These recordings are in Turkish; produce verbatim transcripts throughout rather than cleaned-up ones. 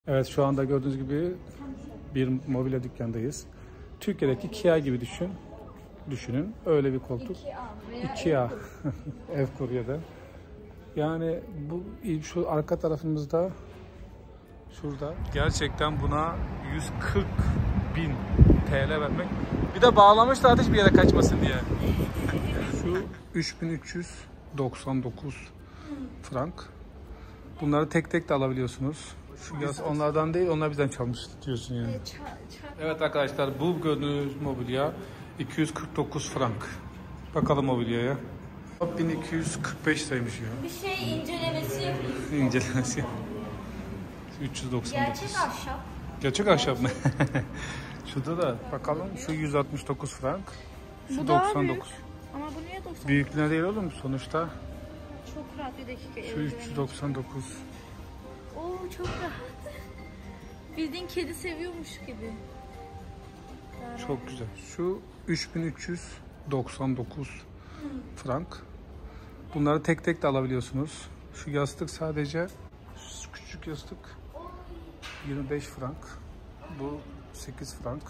Evet, şu anda gördüğünüz gibi bir mobilya dükkandayız. Türkiye'deki Kia gibi düşün. Düşünün. Öyle bir koltuk. Kia. Ev Kore'de. Yani bu şu arka tarafımızda şurada. Gerçekten buna yüz kırk bin T L vermek. Bir de bağlamışlar hiçbir yere kaçmasın diye. Şu üç bin üç yüz doksan dokuz frank. Bunları tek tek de alabiliyorsunuz. Şu yaz onlardan değil, onlar bizden çalmış diyorsun yani. Evet arkadaşlar, bu gördüğünüz mobilya iki yüz kırk dokuz frank. Bakalım mobilyaya. bin iki yüz kırk beş saymış ya. Bir şey incelemesi yapıyorsun. İncelemesi. üç yüz doksan dokuz. Gerçek ahşap. Gerçek ahşap mı? Şurada da bakalım, şu yüz altmış dokuz frank. Şu Bu doksan dokuz. büyük. Ama bu niye doksan dokuz? Büyüklüğüne değil oğlum sonuçta. Çok rahat, bir dakika. Şu üç yüz doksan dokuz. Oo, çok rahat. Bildiğin kedi seviyormuş gibi. Çok güzel. Şu üç bin üç yüz doksan dokuz frank. Bunları tek tek de alabiliyorsunuz. Şu yastık sadece, şu küçük yastık yirmi beş frank. Bu sekiz frank.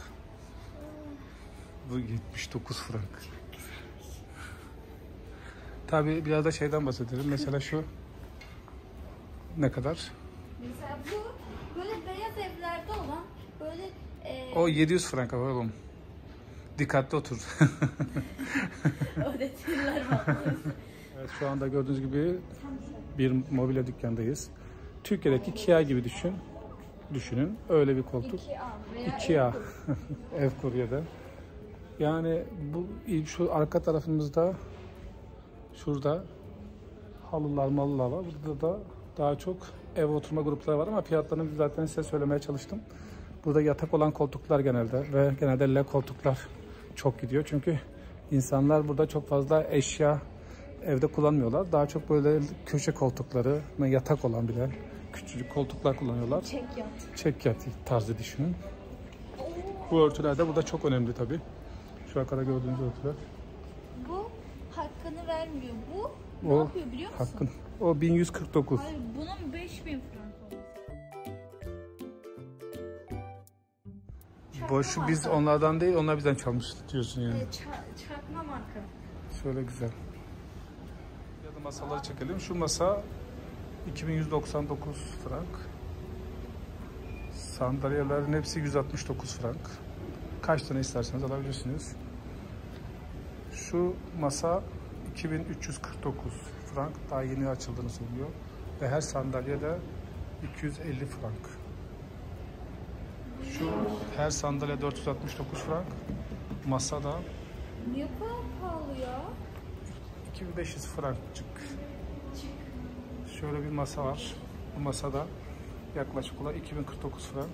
Bu yetmiş dokuz frank. Tabii biraz da şeyden bahsedelim. Mesela şu ne kadar? Mesela bu böyle beyaz evlerde olan böyle e... O yedi yüz frank oğlum. Dikkatli otur. öğretirler vallahi. Evet, şu anda gördüğünüz gibi bir mobilya dükkandayız. Türkiye'deki Kia gibi düşün. Düşünün. Öyle bir koltuk. Kia. Ev Kore'de. Yani bu şu arka tarafımızda şurada halılar, malılar var. Burada da daha çok ev oturma grupları var ama fiyatlarını zaten size söylemeye çalıştım. Burada yatak olan koltuklar genelde ve genelde L koltuklar çok gidiyor. Çünkü insanlar burada çok fazla eşya evde kullanmıyorlar. Daha çok böyle köşe koltukları, yatak olan bile küçücük koltuklar kullanıyorlar. Çek yat. Çek yat tarzı düşünün. Bu örtüler de burada çok önemli tabii. Şu arkada gördüğünüz örtüler. Bu hakkını vermiyor. Bu O, ne yapıyor biliyor musun? Hakkın. O bin yüz kırk dokuz. Hayır, bunun beş bin frank olması. Boşu biz onlardan değil, onlar bizden çalmış diyorsun yani. Evet, ça çakma marka. Şöyle güzel. Ya da masaları çekelim. Şu masa iki bin yüz doksan dokuz frank. Sandalyelerin hepsi yüz altmış dokuz frank. Kaç tane isterseniz alabilirsiniz. Şu masa iki bin üç yüz kırk dokuz frank. Daha yeni açıldığını söylüyor. Ve her sandalye de iki yüz elli frank. Şu her sandalye dört yüz altmış dokuz frank. Masa da Niye bu kadar pahalı ya? iki bin beş yüz frankçık. Şöyle bir masa var. Bu masada yaklaşık olarak iki bin kırk dokuz frank.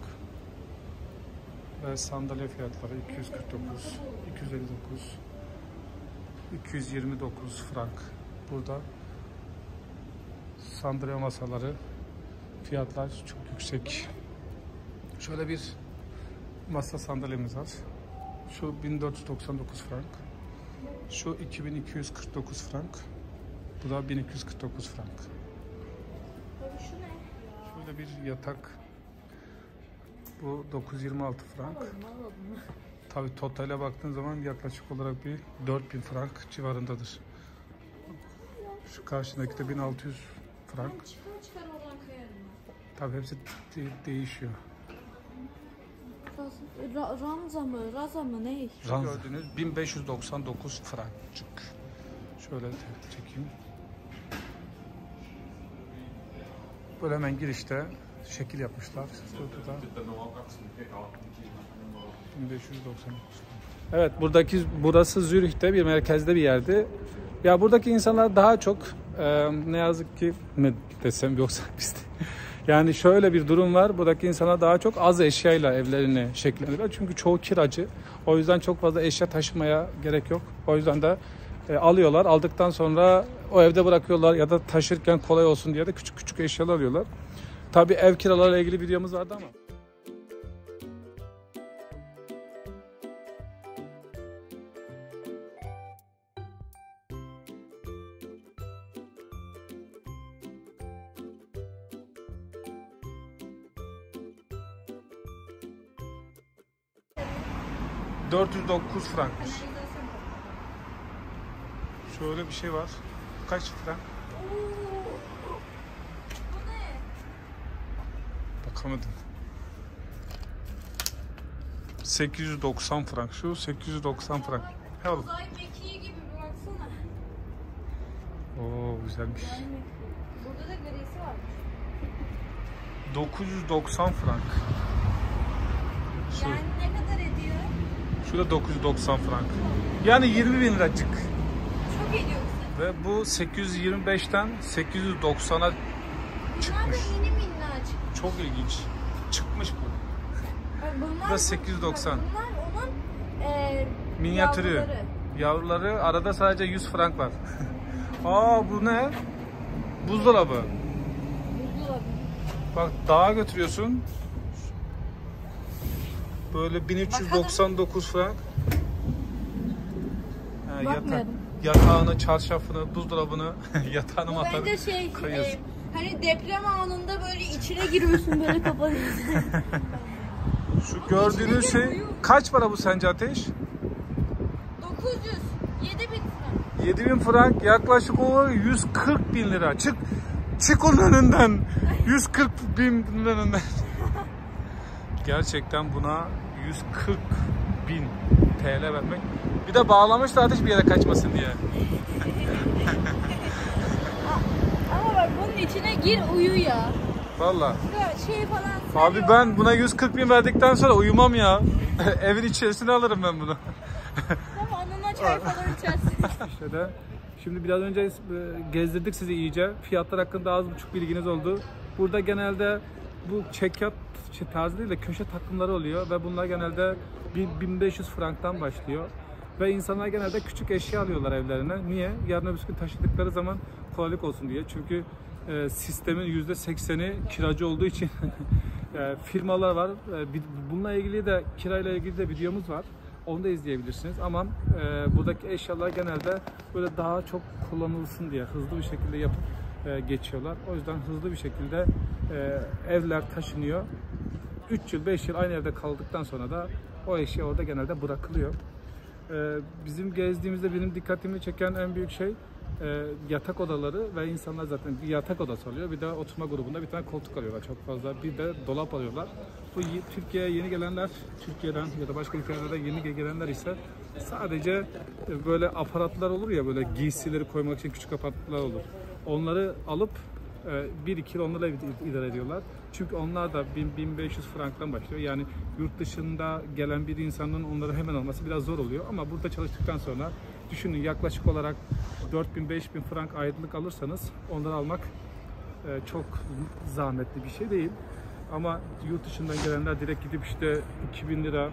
Ve sandalye fiyatları iki yüz kırk dokuz, iki yüz elli dokuz, iki yüz yirmi dokuz frank. Burada sandalye masaları fiyatlar çok yüksek. Şöyle bir masa sandalyemiz var. Şu bin dört yüz doksan dokuz frank. Şu iki bin iki yüz kırk dokuz frank. Bu da bin iki yüz kırk dokuz frank. Tabii şu ne? Şöyle bir yatak. Bu dokuz yüz yirmi altı frank. Tabii totale baktığın zaman yaklaşık olarak bir dört bin frank civarındadır. Şu karşındaki de bin altı yüz frank. Çıkar çıkar oradan koyarım. Tabii hepsi de değişiyor. Ra Ramza mı? Raza mı? Ne? Şu gördüğünüz bin beş yüz doksan dokuz frankçık. Şöyle çekeyim. Böyle hemen girişte şekil yapmışlar. Burada bin beş yüz doksan dokuz. Evet, buradaki burası Zürih'te bir merkezde bir yerdi. Ya buradaki insanlar daha çok e, ne yazık ki mi desem yoksa bizde. Yani şöyle bir durum var. Buradaki insanlar daha çok az eşyayla evlerini şekillendiriyorlar. Çünkü çoğu kiracı. O yüzden çok fazla eşya taşımaya gerek yok. O yüzden de e, alıyorlar. Aldıktan sonra o evde bırakıyorlar ya da taşırken kolay olsun diye de küçük küçük eşyalar alıyorlar. Tabii ev kiralarıyla ilgili videomuz vardı ama. dört yüz dokuz frankmış. Şöyle bir şey var. Kaç frank? Bu ne? Bakamadım. sekiz yüz doksan frank. Şu sekiz yüz doksan frank. He oğlum. Uzay mekiği gibi bir baksana. Oo güzelmiş. Burada da grisi var. dokuz yüz doksan frank. Şu, Yani ne kadar ediyor? şurada dokuz yüz doksan frank. Yani yirmi bin liracık. Çok ediyor kızım. Ve bu sekiz yüz yirmi beşten sekiz yüz doksana Bunlar çıkmış. da mini minnacık. Çok ilginç. Çıkmış bu. Bak bunlar Bu da sekiz yüz doksan. Bunlar onun e, Minyatürü. yavruları. Yavruları arada sadece yüz frank var. Aa bu ne? Buzdolabı. Buzdolabı. Bak dağa götürüyorsun. Böyle bin üç yüz doksan dokuz frank. Ha, yatak, Bakmıyorum. yatağını, çarşafını, buzdolabını, yatağını Bu matanı bence şey, koyuyorsun. e, hani deprem anında böyle içine giriyorsun böyle kapanıyorsun. Şu gördüğünüz şey kaç para bu sence Ateş? dokuz yüz, yedi bin lira. yedi bin frank, yaklaşık o yüz kırk bin lira. Çık çık onun önünden. yüz kırk bin önünden. Gerçekten buna yüz kırk bin T L vermek. Bir de bağlamışlar Ateş bir yere kaçmasın diye. Ama bak bunun içine gir uyu ya. Vallahi. Şey falan. Abi ben buna yüz kırk bin verdikten sonra uyumam ya. Evin içerisine alırım ben bunu. Tamam onunla çay falan içersin. Şöyle. Şimdi biraz önce gezdirdik sizi iyice. Fiyatlar hakkında az buçuk bilginiz oldu. Burada genelde bu çekyat şey, tarzı değil de köşe takımları oluyor ve bunlar genelde bin beş yüz franktan başlıyor. Ve insanlar genelde küçük eşya alıyorlar evlerine. Niye? Yarın öbür gün taşıdıkları zaman kolaylık olsun diye. Çünkü e, sistemin yüzde sekseni kiracı olduğu için e, firmalar var. E, bununla ilgili de kirayla ilgili de videomuz var. Onu da izleyebilirsiniz ama e, buradaki eşyalar genelde böyle daha çok kullanılsın diye hızlı bir şekilde yapıp e, geçiyorlar. O yüzden hızlı bir şekilde e, evler taşınıyor. üç yıl beş yıl aynı evde kaldıktan sonra da o eşya orada genelde bırakılıyor. E, bizim gezdiğimizde benim dikkatimi çeken en büyük şey e, yatak odaları ve insanlar zaten bir yatak odası alıyor. Bir de oturma grubunda bir tane koltuk alıyorlar çok fazla. Bir de dolap alıyorlar. Bu Türkiye'ye yeni gelenler, Türkiye'den ya da başka ülkelerden yeni gelenler ise sadece böyle aparatlar olur ya böyle giysileri koymak için küçük aparatlar olur. Onları alıp bir iki yıl onlarla idare ediyorlar. Çünkü onlar da bin bin beş yüz franktan başlıyor. Yani yurt dışında gelen bir insanın onları hemen alması biraz zor oluyor. Ama burada çalıştıktan sonra düşünün yaklaşık olarak dört bin beş bin frank aylık alırsanız onları almak çok zahmetli bir şey değil. Ama yurt dışından gelenler direkt gidip işte iki bin lira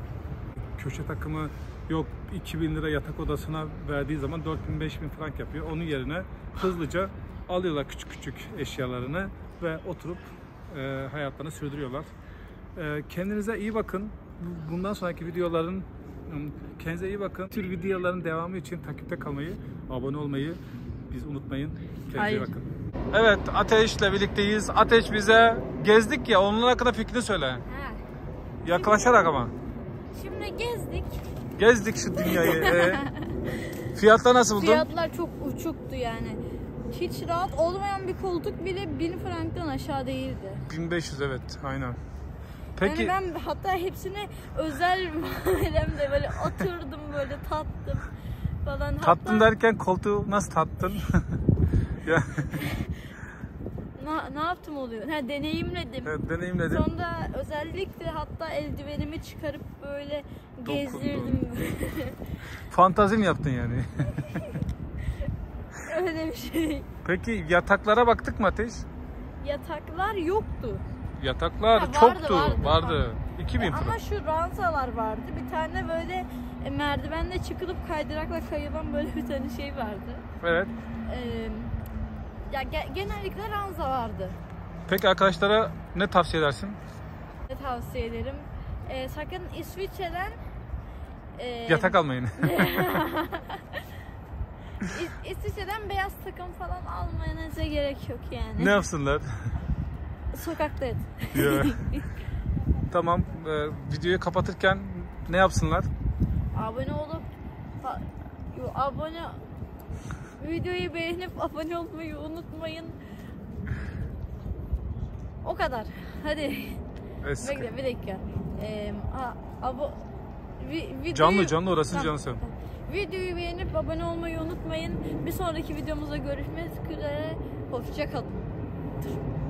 köşe takımı yok iki bin lira yatak odasına verdiği zaman dört bin beş bin frank yapıyor. Onun yerine hızlıca alıyorlar küçük küçük eşyalarını ve oturup e, hayatlarını sürdürüyorlar. E, kendinize iyi bakın. Bundan sonraki videoların kendinize iyi bakın. Bu tür videoların devamı için takipte kalmayı, abone olmayı biz unutmayın. Kendinize Hayır. iyi bakın. Evet, Ateş'le birlikteyiz. Ateş bize gezdik ya, onun hakkında fikrini söyle. Ha. Yaklaşarak ama. Şimdi gezdik. Gezdik şu dünyayı. Ee, fiyatlar nasıl buldun? Fiyatlar çok uçuktu yani. Hiç rahat olmayan bir koltuk bile bin franktan aşağı değildi. bin beş yüz evet, aynen. Peki. Yani ben hatta hepsini özel muamelemde böyle oturdum böyle tattım falan. Tattın hatta... derken koltuğu nasıl tattın? ya. Na, ne yaptım oluyor? Ha, deneyimledim. Evet, deneyimledim. Sonra özellikle hatta eldivenimi çıkarıp böyle gezdirdim. Fantezi mi yaptın yani? Öyle bir şey. Peki yataklara baktık mı Ateş? Yataklar yoktu. Yataklar Ha, vardı, çoktu. vardı, Vardı. vardı. iki bin E, frank. ama şu ranzalar vardı. Bir tane böyle e, merdivenle çıkılıp kaydırakla kayılan böyle bir tane şey vardı. Evet. Ee, ya ge- genellikle ranza vardı. Peki arkadaşlara ne tavsiye edersin? Ne tavsiye ederim? Ee, sakın İsviçre'den e, Yatak almayın. İs- İsviçre'den beyaz takım falan almanıza gerek yok yani. Ne yapsınlar? Sokakta yat. Tamam. E, videoyu kapatırken ne yapsınlar? abone olup ha, yo, abone videoyu beğenip abone olmayı unutmayın. O kadar. Hadi. Eski. Bekle bir dakika. Ee, a, abo, vi, videoyu, Canlı canlı orası tamam. canlı sen. Videoyu beğenip abone olmayı unutmayın. Bir sonraki videomuzda görüşmek üzere. Hoşça kalın.